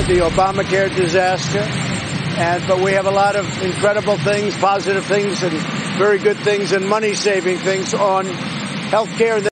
the Obamacare disaster. But we have a lot of incredible things, positive things, and very good things, and money-saving things on health care.